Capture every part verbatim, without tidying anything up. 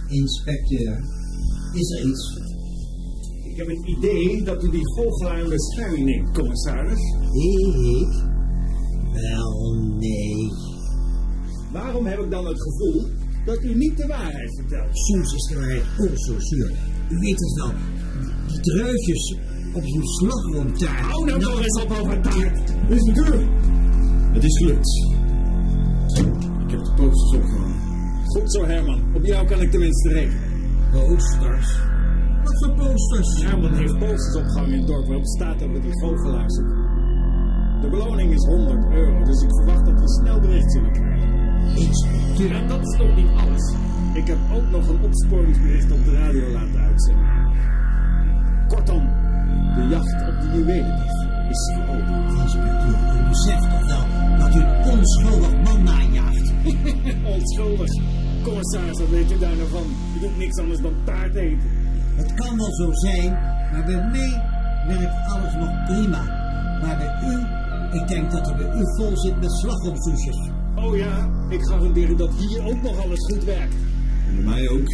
Inspecteur, is er iets? Ik heb het idee dat u die goochelaar in bescherming neemt, commissaris. Ik? Wel, nee. Waarom heb ik dan het gevoel dat u niet de waarheid vertelt? Soms is de waarheid ook zo zuur. U weet het wel, die druifjes op zo'n slagroomtaart. Hou nou toch eens op over taart. Inspecteur, het is gelukt. Ik heb de posters opgehangen. Goed zo, Herman. Op jou kan ik tenminste rekenen. Posters? Wat voor posters? Herman heeft posters opgehangen in het dorp waarop staat dat we die goochelaar zoeken. De beloning is honderd euro, dus ik verwacht dat we snel bericht zullen krijgen. Inspecteur. En dat is nog niet alles. Ik heb ook nog een opsporingsbericht op de radio laten uitzenden. Kortom, de jacht op de juwelendief is geopend. Inspecteur, u beseft toch wel dat u een onschuldig man najaagt? Onschuldig. Commissaris, wat weet u daar nou van? U doet niks anders dan taart eten. Het kan wel zo zijn, maar bij mij werkt alles nog prima. Maar bij u, ik denk dat er bij u vol zit met slagroomsoesjes. Oh ja, ik garandeer dat hier ook nog alles goed werkt. En bij mij ook.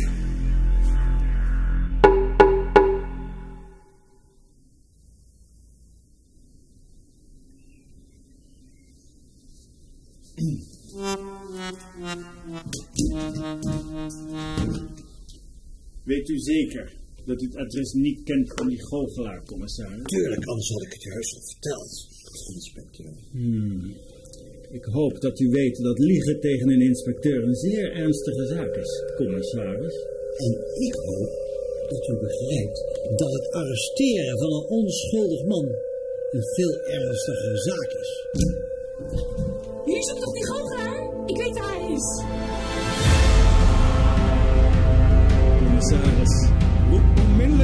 Weet u zeker dat u het adres niet kent van die goochelaar, commissaris? Tuurlijk, anders had ik het juist al verteld, inspecteur. Hmm. Ik hoop dat u weet dat liegen tegen een inspecteur een zeer ernstige zaak is, commissaris. En ik hoop dat u begrijpt dat het arresteren van een onschuldig man een veel ernstigere zaak is. Hier zoekt toch die goochelaar? Ik weet waar hij is. Commissaris, roep onmiddellijk